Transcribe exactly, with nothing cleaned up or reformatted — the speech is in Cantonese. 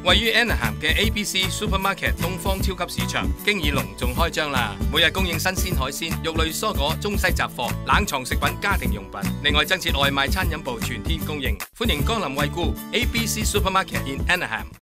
位於 Anaheim 嘅 A B C Supermarket 東方超級市場，經已隆重開張啦！每日供應新鮮海鮮、肉類、蔬果、中西雜貨、冷藏食品、家庭用品，另外增設外賣餐飲部全天供應，歡迎光臨惠顧 A B C Supermarket in Anaheim。